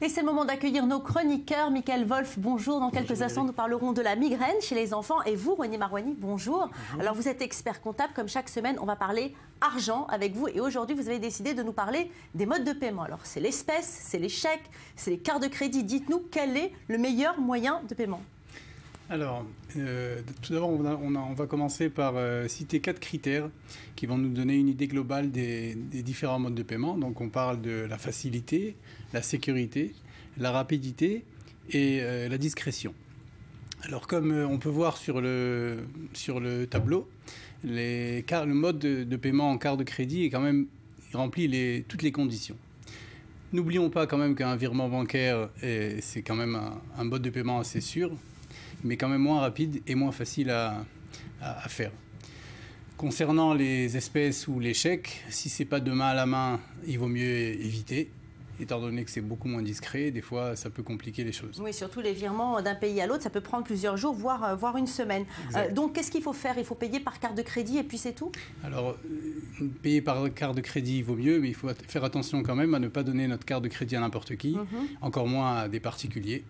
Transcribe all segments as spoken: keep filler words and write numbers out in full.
Et c'est le moment d'accueillir nos chroniqueurs. Michael Wolf, bonjour. Dans quelques bonjour, instants, nous parlerons de la migraine chez les enfants. Et vous, René Marouani, bonjour. bonjour. Alors, vous êtes expert comptable. Comme chaque semaine, on va parler argent avec vous. Et aujourd'hui, vous avez décidé de nous parler des modes de paiement. Alors, c'est l'espèce, c'est les chèques, c'est les cartes de crédit. Dites-nous, quel est le meilleur moyen de paiement? Alors, euh, tout d'abord, on, on, on va commencer par euh, citer quatre critères qui vont nous donner une idée globale des, des différents modes de paiement. Donc, on parle de la facilité, la sécurité, la rapidité et euh, la discrétion. Alors, comme euh, on peut voir sur le, sur le tableau, les, car, le mode de, de paiement en carte de crédit est quand même, il remplit les, toutes les conditions. N'oublions pas quand même qu'un virement bancaire, c'est quand même un, un mode de paiement assez sûr, mais quand même moins rapide et moins facile à, à, à faire. Concernant les espèces ou les chèques, si ce n'est pas de main à la main, il vaut mieux éviter, étant donné que c'est beaucoup moins discret. Des fois, ça peut compliquer les choses. Oui, surtout les virements d'un pays à l'autre, ça peut prendre plusieurs jours, voire, euh, voire une semaine. Euh, donc, qu'est-ce qu'il faut faire? Il faut payer par carte de crédit et puis c'est tout? Alors, euh, payer par carte de crédit vaut mieux, mais il faut faire attention quand même à ne pas donner notre carte de crédit à n'importe qui, mm-hmm. encore moins à des particuliers.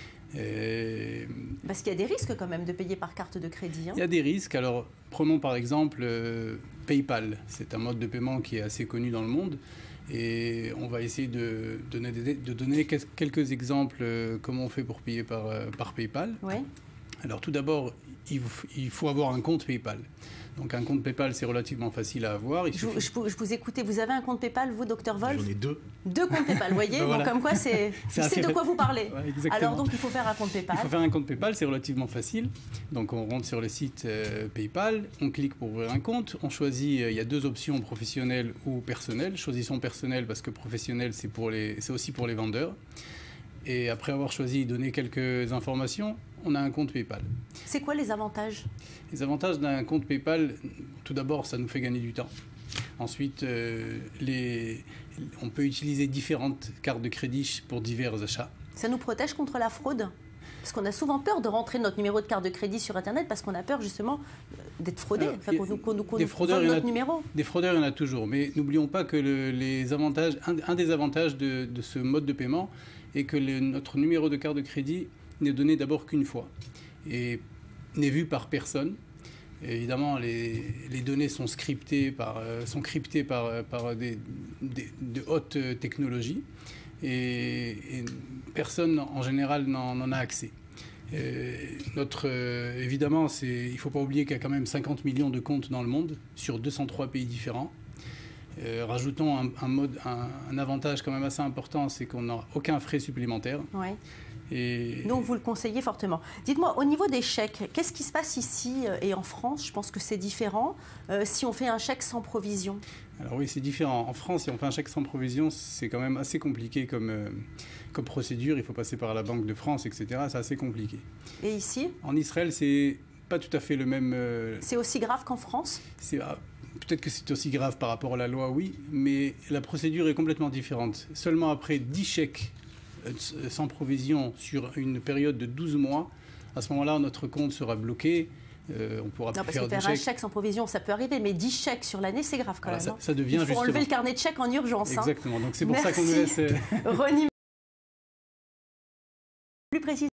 Et... Parce qu'il y a des risques quand même de payer par carte de crédit. Hein. Il y a des risques. Alors, prenons par exemple euh, PayPal. C'est un mode de paiement qui est assez connu dans le monde. Et on va essayer de donner, des, de donner quelques exemples euh, comment on fait pour payer par, euh, par PayPal. Ouais. Alors, tout d'abord, il, il faut avoir un compte PayPal. Donc, un compte PayPal, c'est relativement facile à avoir. Il je, suffit... je, je vous écoutez, vous avez un compte PayPal, vous, docteur Wolf? J'en ai deux. Deux comptes PayPal, vous voyez. Voilà. Bon, comme quoi, c'est de quoi vous parlez. Ouais, alors, donc, il faut faire un compte PayPal. Il faut faire un compte PayPal, c'est relativement facile. Donc, on rentre sur le site euh, PayPal, on clique pour ouvrir un compte. On choisit, euh, il y a deux options, professionnel ou personnel. Choisissons personnel parce que professionnel, c'est aussi pour les vendeurs. Et après avoir choisi, donner quelques informations, on a un compte PayPal. C'est quoi les avantages? Les avantages d'un compte PayPal, tout d'abord, ça nous fait gagner du temps. Ensuite, euh, les, on peut utiliser différentes cartes de crédit pour divers achats. Ça nous protège contre la fraude? Parce qu'on a souvent peur de rentrer notre numéro de carte de crédit sur Internet parce qu'on a peur justement d'être fraudé, enfin, qu'on nous, qu'on nous, qu'on nous vole notre numéro. Des fraudeurs, il y en a toujours. Mais n'oublions pas que le, les avantages, un, un des avantages de, de ce mode de paiement est que le, notre numéro de carte de crédit n'est donné d'abord qu'une fois et n'est vu par personne. Et évidemment, les, les données sont scriptées par, euh, sont cryptées par, par des, des, de hautes technologies et, et personne en général n'en a accès. Euh, notre, euh, évidemment, il ne faut pas oublier qu'il y a quand même cinquante millions de comptes dans le monde, sur deux cent trois pays différents. Euh, rajoutons un, un, mode, un, un avantage quand même assez important, c'est qu'on n'a aucun frais supplémentaire. Ouais. Et... Donc vous le conseillez fortement. Dites-moi, au niveau des chèques, qu'est-ce qui se passe ici et en France? Je pense que c'est différent euh, si on fait un chèque sans provision. Alors oui, c'est différent. En France, si on fait un chèque sans provision, c'est quand même assez compliqué comme, euh, comme procédure. Il faut passer par la Banque de France, et cetera. C'est assez compliqué. Et ici? En Israël, c'est pas tout à fait le même... Euh... C'est aussi grave qu'en France? ah, Peut-être que c'est aussi grave par rapport à la loi, oui, mais la procédure est complètement différente. Seulement après dix chèques sans provision sur une période de douze mois, à ce moment-là, notre compte sera bloqué. Euh, on pourra non, plus parce faire que faire de un chèques. chèque sans provision, ça peut arriver, mais dix chèques sur l'année, c'est grave quand voilà, même. Ça, hein. ça devient Il faut justement... enlever le carnet de chèques en urgence. Exactement, hein. donc c'est pour Merci. ça qu'on nous laisse... René, plus précis.